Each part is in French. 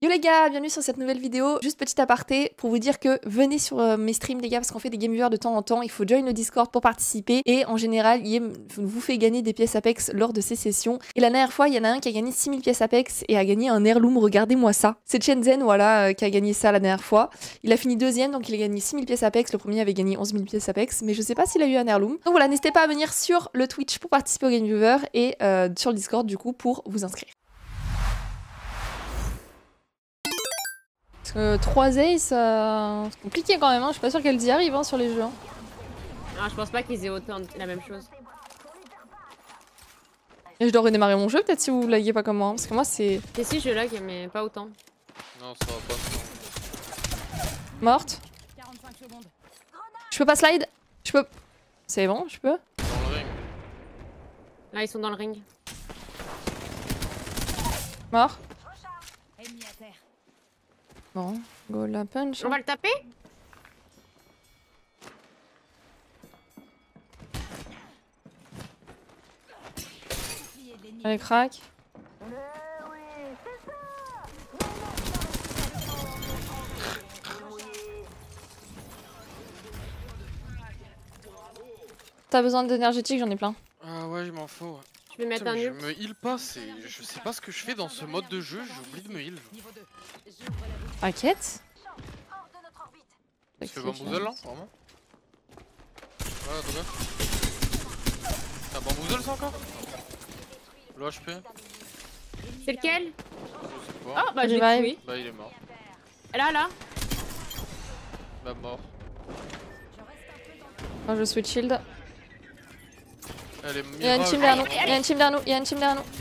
Yo les gars, bienvenue sur cette nouvelle vidéo. Juste petit aparté pour vous dire que venez sur mes streams les gars parce qu'on fait des game viewers de temps en temps. Il faut join le Discord pour participer et en général il vous fait gagner des pièces Apex lors de ces sessions. Et la dernière fois il y en a un qui a gagné 6000 pièces Apex et a gagné un heirloom, regardez-moi ça. C'est Shenzhen voilà qui a gagné ça la dernière fois. Il a fini deuxième donc il a gagné 6000 pièces Apex. Le premier avait gagné 11 000 pièces Apex mais je sais pas s'il a eu un heirloom. Donc voilà, n'hésitez pas à venir sur le Twitch pour participer au game viewer et sur le Discord du coup pour vous inscrire. 3 aces, c'est compliqué quand même, hein. Je suis pas sûre qu'elles y arrivent hein, sur les jeux. Hein. Non, je pense pas qu'ils aient autant la même chose. Et je dois redémarrer mon jeu peut-être si vous laguez pas comme moi, hein, parce que moi c'est... Et si je lag mais pas autant. Non, ça va pas. Morte. Je peux pas slide. Je peux... C'est bon, je peux. Dans le ring. Là ils sont dans le ring. Mort. Bon, go la punch. On va le taper? Allez, crack. T'as besoin d'énergétique, j'en ai plein. Ah ouais, je m'en fous. Ouais. Je vais mettre Putain, un je ult. me heal pas, je sais pas ce que je fais dans ce mode de jeu, j'oublie de me heal. T'inquiète. Tu fais bamboozle là, vraiment? Ouais, de gars. T'as bamboozle ça encore? Le HP? C'est lequel? Je sais pas. Oh bah j'ai tué. Bah il est mort. Là. Bah mort. Moi je switch shield. Elle est Il y a une team derrière nous, il y a une team derrière nous, il y a une team derrière nous.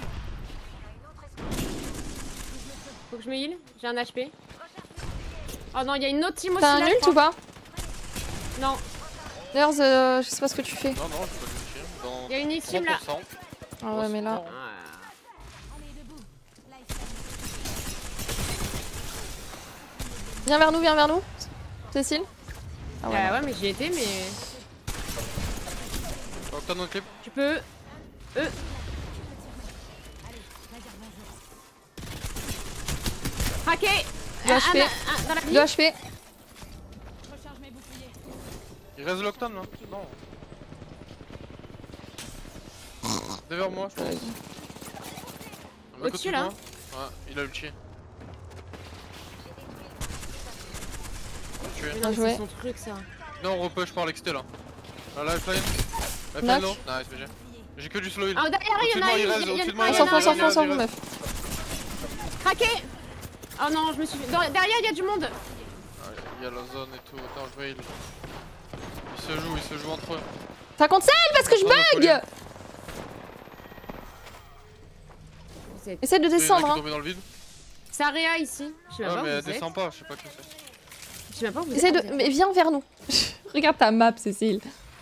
Faut que je me heal, j'ai un HP. Oh non, il y a une autre team aussi T'as un là, ult ou pas? Non. D'ailleurs, je sais pas ce que tu fais. Non, non, je peux le dans Il y a une team là. 3%. Ah ouais, mais là... Viens vers nous. Cécile. Ah ouais, ouais mais j'y étais mais... T'as notre clip? Tu peux... Craqué. 2 HP. Dans la 2 HP. Il reste l'octane là? Non. Derrière moi, je pense. Au-dessus là? Ouais, il a ulti. Tué. Non, joué. c'est son truc ça. Non, on repush par l'exté là. La lifeline. Lifeline low. Nice, BG. J'ai que du slow heal. Ah derrière il y en a Au-dessus de moi, On s'en fout, on s'en fout, meuf. Craqué. Oh non, je me suis... Derrière il y a du monde. Il y a la zone et tout. Attends, je vais heal. Ils se jouent entre eux. Ça compte celle parce que je bug. Essaie de descendre hein. Dans le vide. C'est Aria ici. Je sais même pas mais où elle vous êtes. descend pas, je sais pas qui c'est. Je sais même pas où vous Essaie êtes. de... Mais viens vers nous. Regarde ta map Cécile.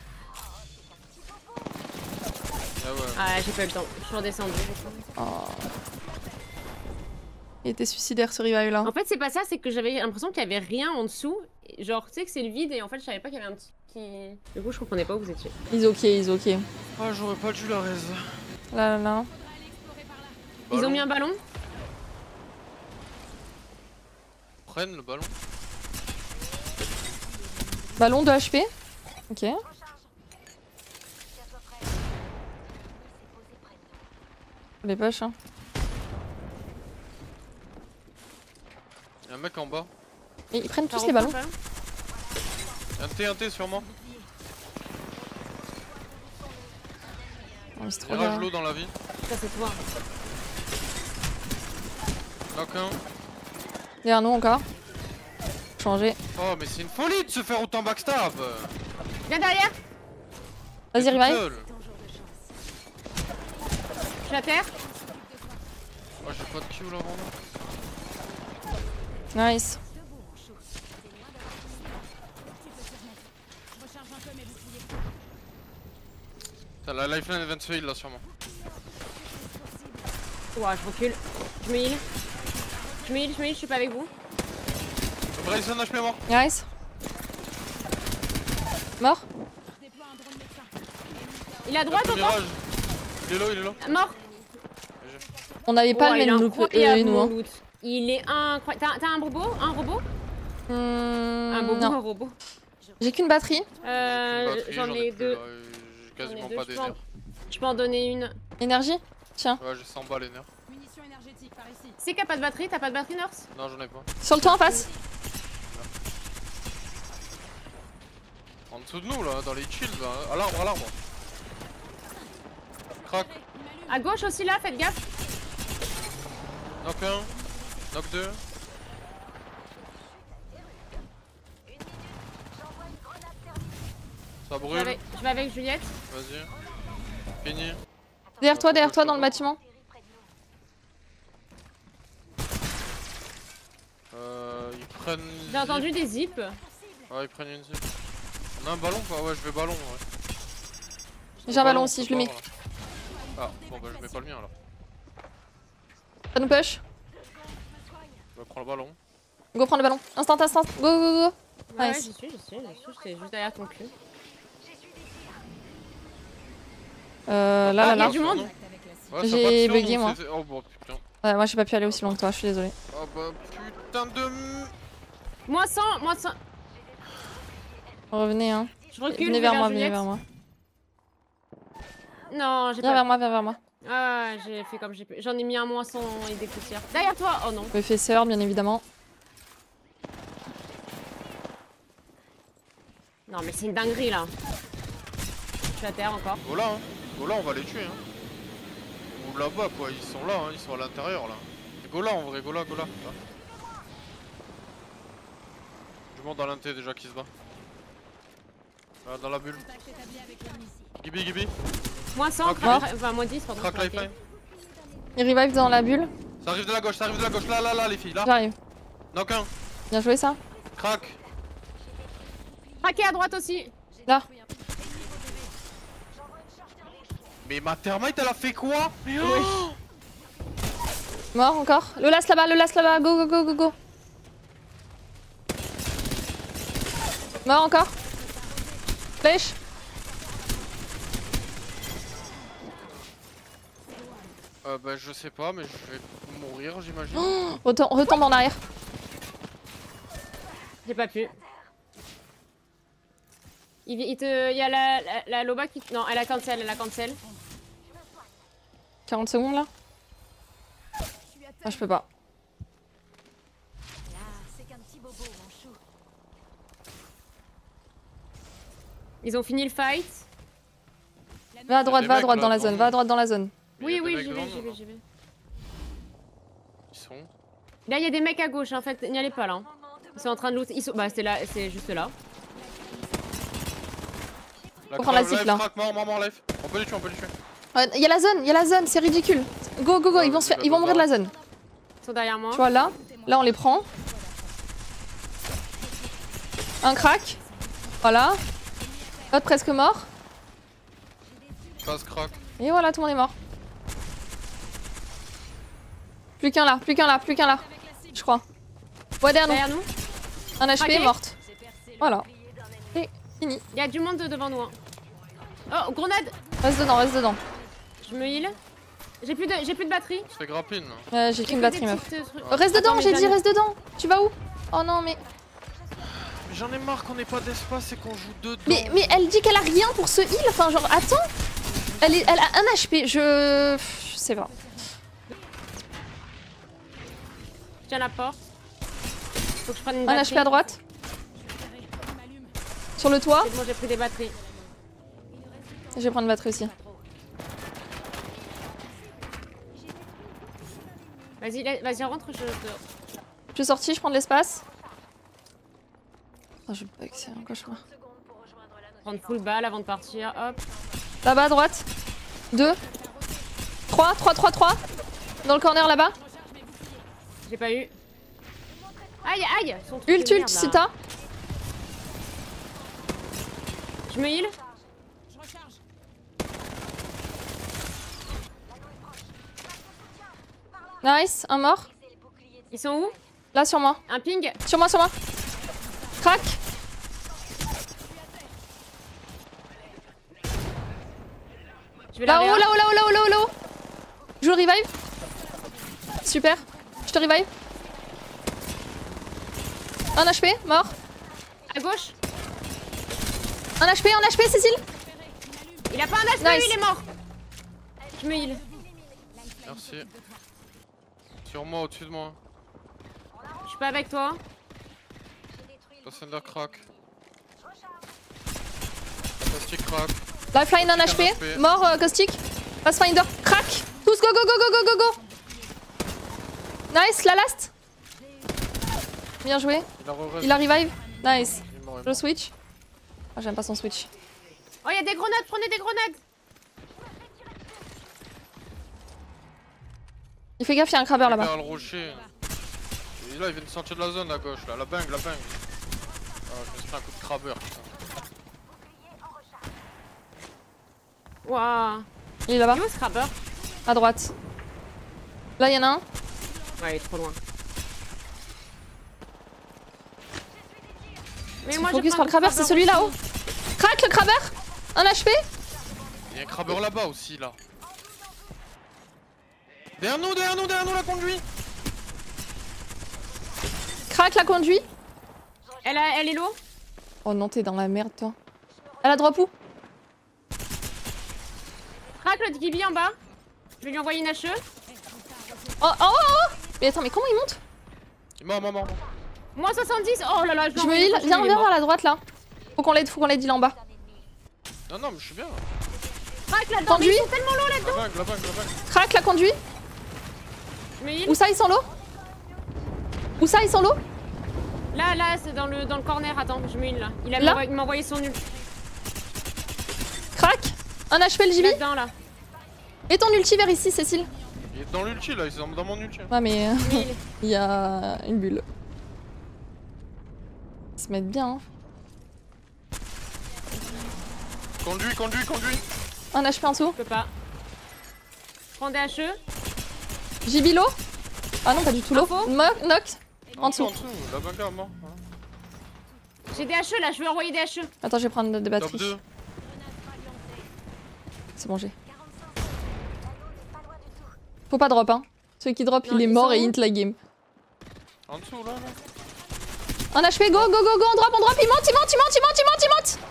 Ah ouais. Ah j'ai pas eu le temps. Je suis redescendue. Oh. Il était suicidaire ce revive là. En fait c'est pas ça, c'est que j'avais l'impression qu'il y avait rien en dessous. Genre tu sais que c'est le vide et en fait je savais pas qu'il y avait un petit qui... Du coup je comprenais pas où vous étiez. Ils ok. Ah j'aurais pas dû la raise. Là. Ils ont mis un ballon. Prennent le ballon. Ballon de HP. Ok. Les poches hein. Y'a un mec en bas. Et ils prennent tous les ballons. Un T sûrement. Oh, c'est trop Il rage bien. l'eau dans la vie. Ça c'est toi. Knock un. Derrière nous encore. Changer. Oh mais c'est une folie de se faire autant backstab. Viens derrière. Vas-y revive. Je suis à terre. Oh j'ai pas de Q là vraiment. Nice. T'as la lifeline vient de se heal là sûrement. Ouah je recule. Je me heal. Je suis pas avec vous. Bryson HP mort. Nice. Mort. Il est à droite encore. Il est low. Mort. On n'avait pas Ouais, le il a même un loot incroyable nous. Hein. loot. Il est incroyable. T'as un robot? Un robot? Un bobo, Non. un robot. J'ai qu'une batterie. J'en ai plus, deux. là, j'ai quasiment pas d'énergie. Je peux en donner une. Énergie? Tiens. Ouais, j'ai 100 balles énergie. Munitions énergétiques par ici. C'est qu'il n'y a pas de batterie? T'as pas de batterie, Nurse? Non, j'en ai pas. Sur le toit en face. En dessous de nous, là, dans les shields, là. À l'arbre, à l'arbre. Crac. À gauche aussi, là, faites gaffe. Knock 1. Knock 2. Ça brûle. Je vais avec Juliette. Vas-y. Fini. Derrière toi dans le bâtiment. Ils prennent. J'ai entendu des zips. Ouais, ils prennent une zip. On a un ballon ou pas? Ouais, je vais ballon. Ouais. J'ai un ballon aussi, je le mets. Là. Ah, bon, bah je mets pas le mien alors. Ça nous push. Je vais prendre le ballon. Go prendre le ballon. Instant. Go, go, go. Ouais, Nice. j'y suis. J'étais juste derrière ton cul. Là. y a du monde. Ouais, ça J'ai passe sur bugué, nous, moi. Oh bon, putain. Ouais, moi j'ai pas pu aller aussi loin que toi, je suis désolée. Oh bah putain de. Moins 100. Revenez, hein. Je recule. Venez vers moi, venez vers moi. Non, j'ai Viens pas. vers moi. Ah, j'ai fait comme j'ai pu. J'en ai mis un moins 100 et des poussières. Derrière toi. Oh non. Le fesseur, bien évidemment. Non, mais c'est une dinguerie là. Je suis à terre encore. Go là, hein. Go là, on va les tuer, hein. Ou là-bas, quoi. Ils sont là, hein. Ils sont à l'intérieur, là. Go là, en vrai, go là. Là. Je monte dans l'inté déjà qui se bat. Là, dans la bulle. Gibi. Moins 100, Crac, enfin moins 10, pardon. Crac ok. lifeline. Il revive dans la bulle. Ça arrive de la gauche, Là, les filles, là. J'arrive. Knock 1. Bien joué ça. Crac. Craqué à droite aussi. Là. Mais ma thermite, elle a fait quoi? Mais oh Mort encore. Le last là-bas. Go. Mort encore. Flèche. Bah je sais pas, mais je vais mourir, j'imagine. Retombe en arrière. J'ai pas pu. Il y a la Loba qui... Non, elle a cancel. 40 secondes là. Ah, je peux pas. Ils ont fini le fight. Va à droite dans la zone. Oui, j'y j'y vais. Ils sont. Là, il y a des mecs à gauche, en fait. N'y allez pas, là. Ils sont en train de loot. Bah, c'est là, c'est juste là. Faut prendre la zip, là. Mort, life. On peut les tuer. Il y a la zone, c'est ridicule. Go, ils vont mourir de la zone. Ils sont derrière moi. Tu vois là on les prend. Un crack. Voilà. L'autre presque mort. Passe crack. Et voilà, tout le monde est mort. Plus qu'un là. Je crois. Ouais, derrière nous. Un HP Craqué. morte. Voilà. Et fini. Il y a du monde devant nous. Hein. Oh, grenade. Reste dedans. Je me heal. J'ai plus de batterie. Je fais grappine. J'ai qu'une batterie, meuf. Oh, Reste dedans, j'ai dit, reste dedans. Tu vas où? Oh non, mais... J'en ai marre qu'on ait pas d'espace et qu'on joue dedans. Mais elle dit qu'elle a rien pour ce heal. Enfin, genre, attends. Elle a un HP. Je sais pas. Je tiens la porte. Faut que je prenne une Un batterie. HP à droite. Sur le toit. C'est bon, j'ai pris des batteries. Je vais prendre une batterie aussi. Vas-y, rentre. Je suis sortie, je prends de l'espace. Oh, je bug, c'est un cauchemar. Prendre full balle avant de partir. Hop. Là-bas à droite. 2. 3. Dans le corner là-bas. J'ai pas eu. Aïe. Son truc de Ult, merde, là. si t'as. Je me heal. Nice, un mort. Ils sont où? Là sur moi. Un ping. Sur moi. Crac. Je vais Là-haut. Je revive. Super. Je te revive. 1 HP, mort. À gauche. 1 HP, Cécile. Il a pas un HP, Nice. il est mort. Je me heal. Merci. Sur moi, au-dessus de moi. Je suis pas avec toi. Pathfinder crack. Plastic crack. Lifeline 1 HP. Mort, Caustic. Pathfinder, crack. Tous, go, go, go, go, go, go, go. Nice, la last. Bien joué. Il a revive. Nice. Je switch. Ah, j'aime pas son switch. Oh, y'a des grenades, prenez des grenades. Il fait gaffe, y'a un crabber là-bas. Derrière le rocher. Et là, il vient de sortir de la zone à gauche, là. La bang, la bang. Ah, je me suis pris un coup de crabber, putain. Waouh. Il est là-bas. Il est où ce crabber? À droite. Là, y'en a un. Ouais, il est trop loin. Mais Moi, focus par le crabber, c'est celui là-haut. Crac le crabber. 1 HP. Il y a un crabber là-bas aussi, là. Derrière nous, la conduit. Crac la conduit. Elle est low. Oh non, t'es dans la merde, toi. Elle a drop où? Crac le Gibi en bas. Je vais lui envoyer une HE. Oh, oh, oh, oh. Mais attends, mais comment il monte? Il est mort. Moins 70. Oh là là, Je me heal. Viens vers la droite là. Faut qu'on l'aide, il en bas. Non, mais je suis bien. Crac là-dedans. Conduit. Ils sont tellement low là-dedans. La bang. Crac la conduit. Je me heal. Où ça, ils sont low? Où ça, ils sont low? Là, c'est dans le corner. Attends, je me heal là. Il m'a envoyé son ult. Crac. 1 HP le JB. Là-dedans là. Mets ton ulti vers ici, Cécile. Il est dans l'ulti là, il est dans mon ulti. Ouais, mais Je me heal. il y a une bulle. Ils se mettent bien. Hein. Conduit. 1 HP en dessous. Je peux pas. Prends des HE. JB low. Ah non, pas du tout low. Info. Knock. En dessous. La bagarre mort. J'ai des HE là, je vais envoyer des HE. Attends, je vais prendre des Top batteries. 2. C'est bon, j'ai. Faut pas drop, hein. Celui qui drop, Non, il est ils mort sont et où? int la game. En dessous là. 1 HP, go, on drop, il monte.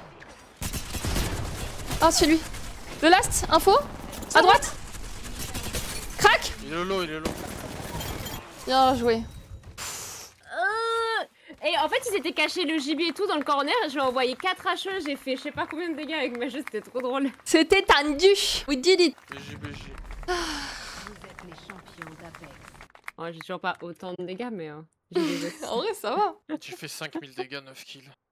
Oh, c'est lui. Le last, info. À droite. Crac. Il est low. Bien joué. Et en fait, ils étaient cachés le JB et tout dans le corner. Je lui ai envoyé 4 HE. J'ai fait je sais pas combien de dégâts avec ma jeu. C'était trop drôle. C'était tendu. We did it. BJ. Ouais, j'ai toujours pas autant de dégâts, mais j'ai des En vrai, ça va. Tu fais 5000 dégâts, 9 kills.